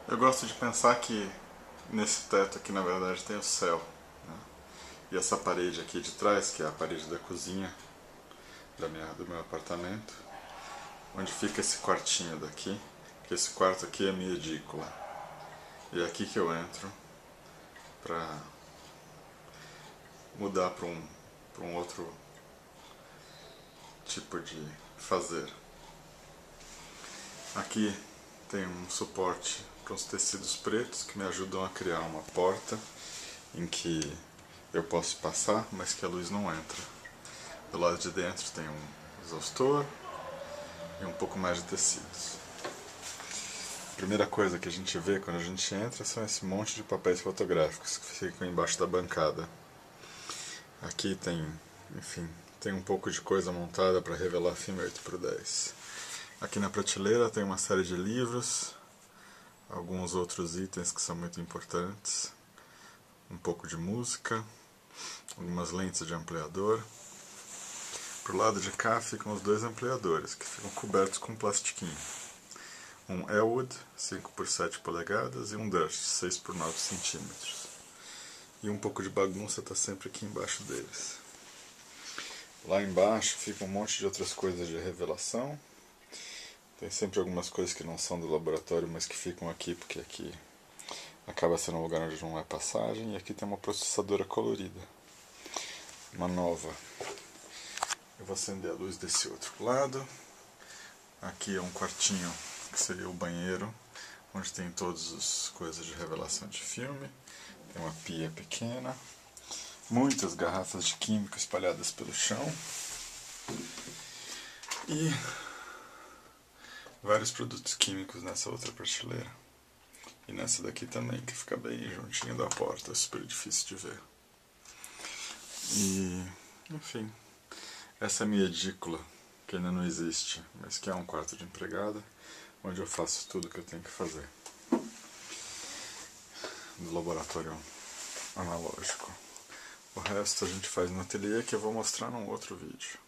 Eu gosto de pensar que nesse teto aqui na verdade tem o céu, né? E essa parede aqui de trás, que é a parede da cozinha do meu apartamento, onde fica esse quartinho daqui, que esse quarto aqui é minha edícula. E é aqui que eu entro pra mudar para um outro tipo de fazer. Aqui tem um suporte para os tecidos pretos que me ajudam a criar uma porta em que eu posso passar, mas que a luz não entra. Do lado de dentro tem um exaustor e um pouco mais de tecidos. A primeira coisa que a gente vê quando a gente entra são esse monte de papéis fotográficos que ficam embaixo da bancada. Aqui tem, enfim, tem um pouco de coisa montada para revelar filme 8x10. Aqui na prateleira tem uma série de livros, alguns outros itens que são muito importantes, um pouco de música, algumas lentes de ampliador. Pro lado de cá ficam os dois ampliadores, que ficam cobertos com plastiquinho. Um Elwood 5x7 polegadas e um Durst 6x9 centímetros. E um pouco de bagunça está sempre aqui embaixo deles. Lá embaixo fica um monte de outras coisas de revelação. Tem sempre algumas coisas que não são do laboratório, mas que ficam aqui, porque aqui acaba sendo um lugar onde não é passagem. E aqui tem uma processadora colorida, uma nova. Eu vou acender a luz desse outro lado. Aqui é um quartinho que seria o banheiro, onde tem todas as coisas de revelação de filme. Tem uma pia pequena, muitas garrafas de químico espalhadas pelo chão e vários produtos químicos nessa outra prateleira. E nessa daqui também, que fica bem juntinho da porta, é super difícil de ver. E, enfim, essa é a minha edícula, que ainda não existe, mas que é um quarto de empregada, onde eu faço tudo que eu tenho que fazer. Do laboratório analógico. O resto a gente faz no ateliê, que eu vou mostrar num outro vídeo.